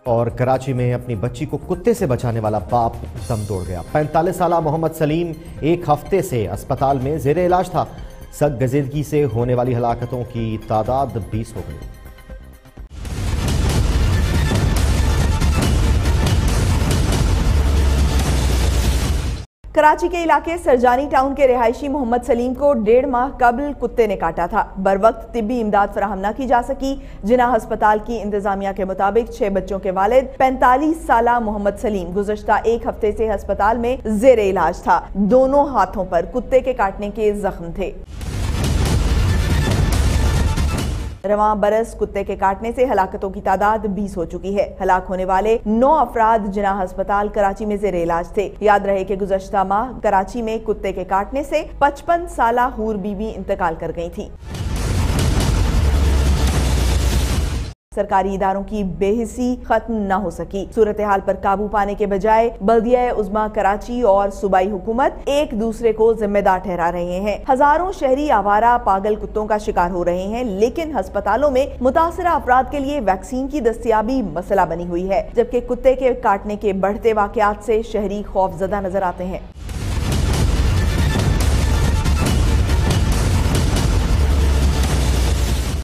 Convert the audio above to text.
اور کراچی میں اپنی بچی کو کتے سے بچانے والا باپ دم توڑ گیا۔ 45 سالہ محمد سلیم ایک ہفتے سے اسپتال میں زیر علاج تھا۔ سخت گزیدگی سے ہونے والی ہلاکتوں کی تعداد 20 ہو گئی۔ کراچی کے علاقے سرجانی ٹاؤن کے رہائشی محمد سلیم کو 1.5 ماہ قبل کتے نے کاٹا تھا۔ بروقت طبی امداد فراہم نہ کی جا سکی۔ جناح ہسپتال کی انتظامیہ کے مطابق 6 بچوں کے والد 45 سالہ محمد سلیم گزشتہ ایک ہفتے سے ہسپتال میں زیر علاج تھا۔ دونوں ہاتھوں پر کتے کے کاٹنے کے زخم تھے۔ رواں برس کتے کے کاٹنے سے ہلاکتوں کی تعداد 20 ہو چکی ہے۔ ہلاک ہونے والے 9 افراد جناح ہسپتال کراچی میں زیر علاج تھے۔ یاد رہے کہ گزشتہ ماہ کراچی میں کتے کے کاٹنے سے 55 سالہ حور بی بی انتقال کر گئی تھی۔ سرکاری اداروں کی بے حسی ختم نہ ہو سکی۔ صورتحال پر قابو پانے کے بجائے بلدیہ عظمیٰ کراچی اور صوبائی حکومت ایک دوسرے کو ذمہ دار ٹھہرا رہے ہیں۔ ہزاروں شہری آوارہ پاگل کتوں کا شکار ہو رہے ہیں، لیکن ہسپتالوں میں متاثرہ افراد کے لیے ویکسین کی دستیابی مسئلہ بنی ہوئی ہے، جبکہ کتے کے کاٹنے کے بڑھتے واقعات سے شہری خوف زدہ نظر آتے ہیں۔